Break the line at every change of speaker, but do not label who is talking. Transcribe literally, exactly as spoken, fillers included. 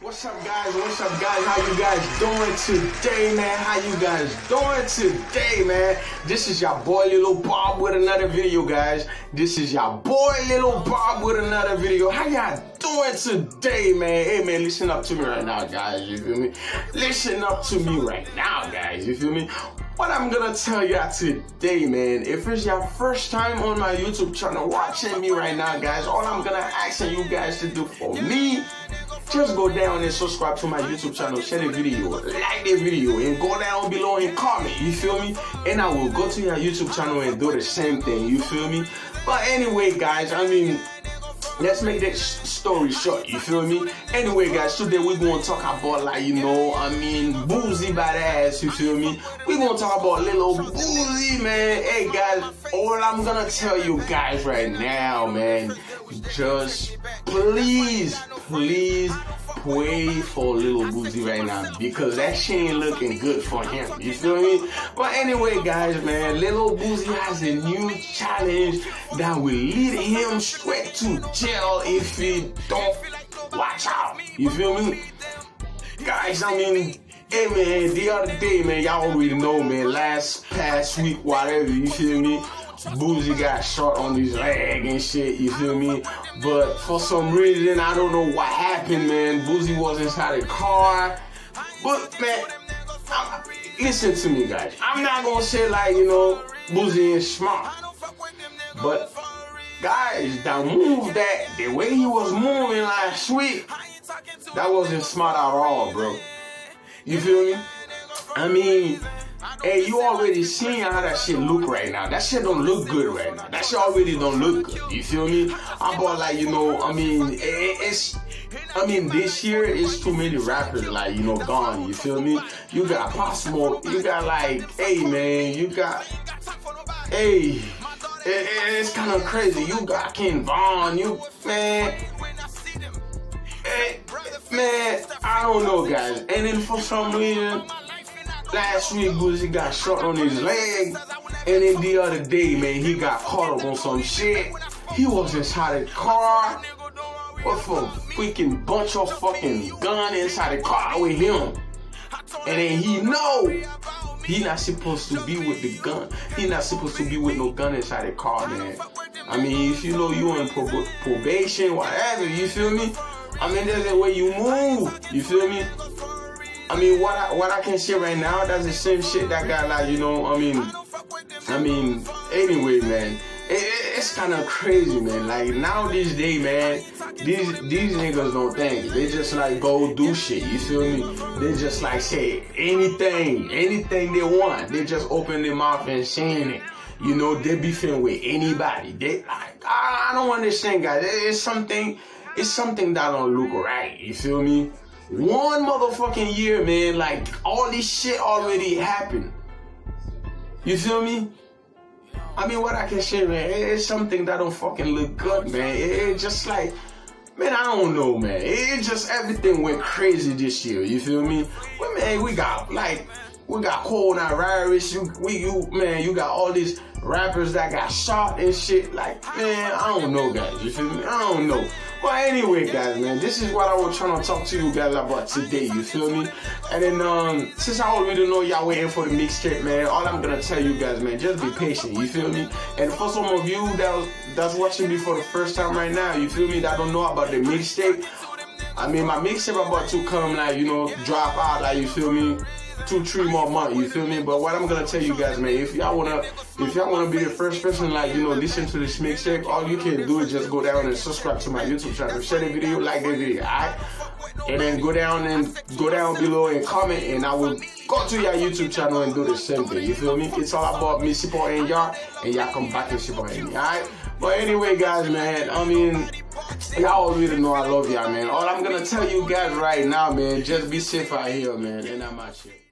What's up, guys? What's up, guys? How you guys doing today, man? How you guys doing today, man? This is your boy Lil Bob with another video, guys. This is your boy Lil Bob with another video. How y'all doing today, man? Hey, man, listen up to me right now, guys. You feel me? Listen up to me right now, guys. You feel me? What I'm gonna tell y'all today, man, if it's your first time on my YouTube channel watching me right now, guys, all I'm gonna ask you guys to do for me, just go down and subscribe to my YouTube channel, share the video, like the video, and go down below and comment, you feel me? And I will go to your YouTube channel and do the same thing, you feel me? But anyway, guys, I mean, let's make that story short, you feel me? Anyway, guys, today we're going to talk about, like, you know, I mean, Boosie badass, you feel me? We're going to talk about little Boosie, man. Hey, guys, all I'm going to tell you guys right now, man, just please, please pray for little Boosie right now, because that shit ain't looking good for him, you feel me? But anyway, guys, man, little Boosie has a new challenge that will lead him straight to jail if he don't watch out, you feel me? Guys, I mean, hey, man, the other day, man, y'all already know, man, last past week, whatever, you feel me? Boosie got shot on his leg and shit, you feel me? But for some reason, I don't know what happened, man. Boosie was inside a car. But, man, I, listen to me, guys. I'm not gonna say, like, you know, Boosie is smart. But, guys, that move, that, the way he was moving last week, that wasn't smart at all, bro. You feel me? I mean, hey, you already seen how that shit look right now. That shit don't look good right now. That shit already don't look good. You feel me? I'm about, like, you know, I mean, it, it's, I mean, this year it's too many rappers, like, you know, gone. You feel me? You got Pop Smoke. You got, like, hey, man, you got, hey, it, it, it's kind of crazy. You got King Von. You, man, hey, man, I don't know, guys. And then for some reason, last week, Boosie got shot on his leg, and then the other day, man, he got caught up on some shit. He was inside a car with a freaking bunch of fucking gun inside the car with him. And then he know he not supposed to be with the gun. He not supposed to be with no gun inside the car, man. I mean, if you know you in prob probation, whatever, you feel me? I mean, there's a way you move, you feel me? I mean, what I, what I can say right now, that's the same shit that got, like, you know, I mean, I mean, anyway, man, it, it, it's kind of crazy, man. Like, now these days, man, these these niggas don't think. They just, like, go do shit, you feel me? They just, like, say anything, anything they want. They just open their mouth and saying it. You know, they beefing with anybody. They, like, I, I don't understand, guys. It's something, it's something that don't look right, you feel me? One motherfucking year, man, like, all this shit already happened. You feel me? I mean, what I can say, man, it's something that don't fucking look good, man. It's just like, man, I don't know, man. It just, everything went crazy this year, you feel me? Well, man, we got, like, we got coronavirus, you, we, you, man, you got all these rappers that got shot and shit. Like, man, I don't know, guys, you feel me? I don't know. But anyway, guys, man, this is what I was trying to talk to you guys about today, you feel me? And then, um, since I already know y'all waiting for the mixtape, man, all I'm gonna tell you guys, man, just be patient, you feel me? And for some of you that that's watching me for the first time right now, you feel me, that don't know about the mixtape, I mean, my mixtape about to come, like, you know, drop out, like, you feel me? Two, three more months, you feel me? But what I'm gonna tell you guys, man, if y'all wanna, if y'all wanna be the first person, like, you know, listen to this mixtape, all you can do is just go down and subscribe to my YouTube channel, share the video, like the video, alright? And then go down and go down below and comment, and I will go to your YouTube channel and do the same thing. You feel me? It's all about me supporting y'all, and y'all come back and support me, alright? But anyway, guys, man, I mean, y'all already know I love y'all, man. All I'm gonna tell you guys right now, man, just be safe out here, man, and I'm out here.